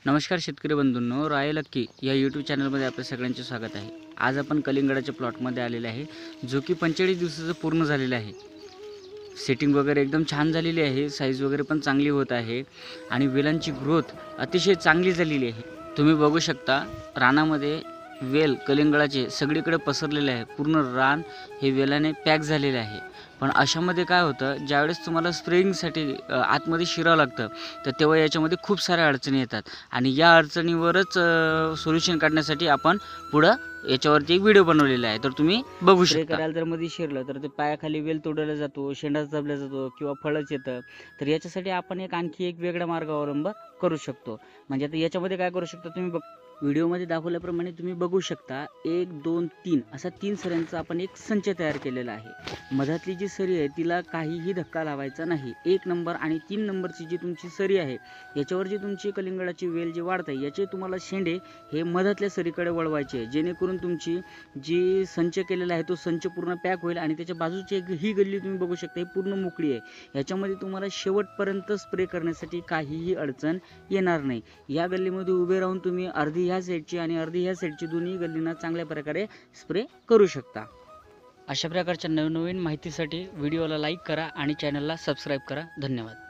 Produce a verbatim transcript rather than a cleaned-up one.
नमस्कार शेतकरी बंधूंनो, रॉयल अक्की या यूट्यूब चॅनलमध्ये आपल्या सगळ्यांचे स्वागत आहे। आज आपण कलिंगडाच्या प्लॉटमध्ये आलेले आहे, जो की पंचेचाळीस दिवसाचा पूर्ण झालेला आहे। सेटिंग वगैरे एकदम छान झालेली आहे, साईज वगैरे पण चांगली होत आहे आणि वेलांची ग्रोथ अतिशय चांगली झालेली आहे। तुम्ही बघू शकता रानामध्ये वेल कलिंगडाचे सगळीकडे पसरलेले आहे। पूर्ण रान हे वेलाने पॅक झालेले आहे। पण अशामध्ये काय होतं, ज्यावेळेस तुम्हाला स्प्रेइंगसाठी आतमध्ये शिरावं लागतं तर तेव्हा याच्यामध्ये खूप साऱ्या अडचणी येतात आणि या अडचणीवरच सोल्युशन काढण्यासाठी आपण पुढं याच्यावरती एक व्हिडिओ बनवलेला आहे, तर तुम्ही बघू शकता। करायला जर मध्ये शिरलं तर ते पायाखाली वेल तोडला जातो, शेंडा दाबला जातो किंवा फळच येतं। तर याच्यासाठी आपण एक आणखी एक वेगळा मार्ग अवलंब करू शकतो। म्हणजे आता याच्यामध्ये काय करू शकता तुम्ही बघ व्हिडिओमध्ये दाखवल्याप्रमाणे तुम्ही बघू शकता, एक दोन तीन असा तीन सऱ्यांचा आपण एक संच तयार केलेला आहे। मधातली जी सरी आहे तिला काहीही धक्का लावायचा नाही। एक नंबर आणि तीन नंबरची जी तुमची सरी आहे याच्यावर जी तुमची कलिंगडाची वेल जी वाढते याचे तुम्हाला शेंडे हे मधातल्या सरीकडे वळवायचे आहे, जेणेकरून तुमची जी संच केलेला आहे तो संच पूर्ण पॅक होईल आणि त्याच्या बाजूची एक ही गल्ली तुम्ही बघू शकता ही पूर्ण मोकळी आहे। याच्यामध्ये तुम्हाला शेवटपर्यंत स्प्रे करण्यासाठी काहीही अडचण येणार नाही। या गल्लीमध्ये उभे राहून तुम्ही अर्धी ह्या साईडची आणि अर्धी ह्या साईडची दोन्ही गल्लींना चांगल्या प्रकारे स्प्रे करू शकता। अशा प्रकारच्या नवनवीन माहितीसाठी व्हिडिओला लाईक करा आणि चॅनलला सबस्क्राईब करा। धन्यवाद।